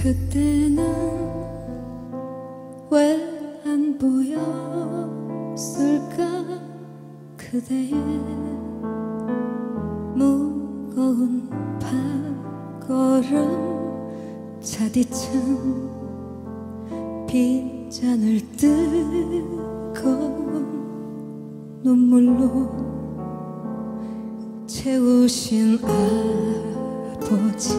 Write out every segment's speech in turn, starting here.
그때는 왜 안 보였을까? 그대의 무거운 발걸음 차디찬 빈잔을 뜨거운 눈물로 채우신 아버지.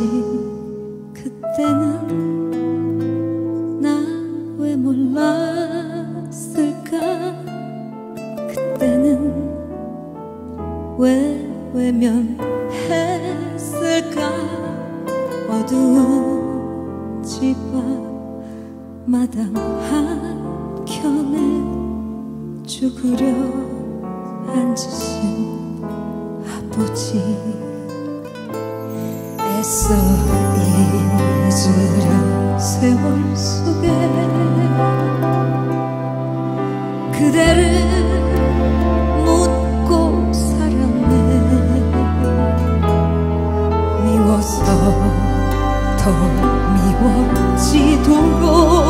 그때는 나 왜 몰랐을까? 그때는 왜 외면했을까? 어두운 집 앞 마당 한켠에 죽으려 앉으신 아버지. 애써 잊으려 세월 속에 그대를 묻고 살았네. 미워서 더 미워지도록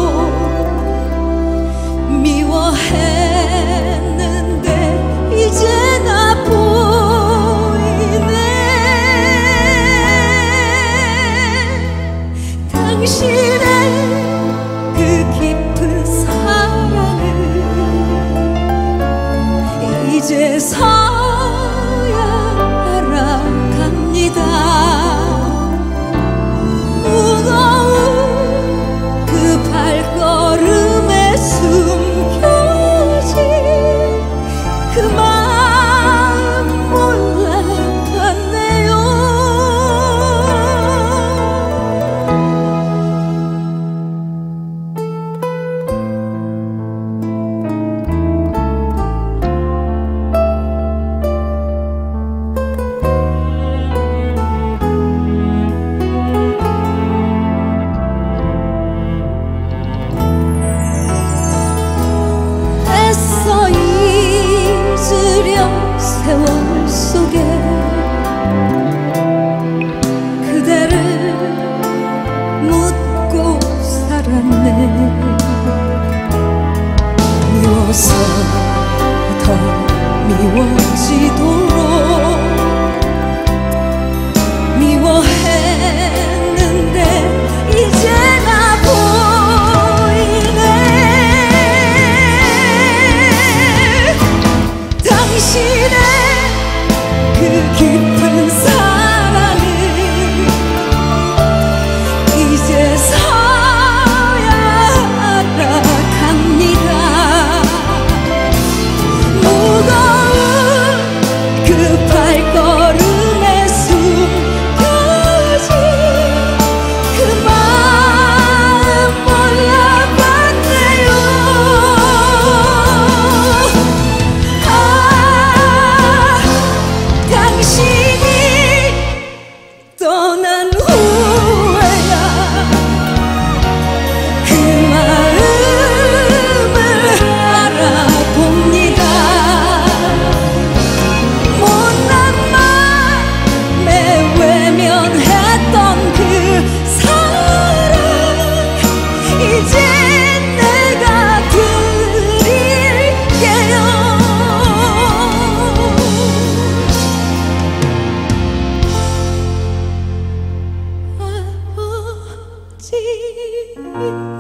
미워했는데 이제 나 보이네. 당신의 그 깊은 사랑을 이제서야 알아갑니다. 무거운 그 발걸음에 숨겨진 그 마음 몰라봤네요. 세월 속에 그대를 묻고 살았네. 미워서 더 미워지도록 미워했는데 이제 나 보이네. 당신의 그 깊은 사랑을 이제서야 알아갑니다. 무거운 그 발걸음에 숨겨진 그 마음 몰라봤네요. 당신이 떠난 후에야 그 마음을 알아봅니다. 못난 맘에 외면했던 그 사랑 이제 내가 드릴게요. 아버지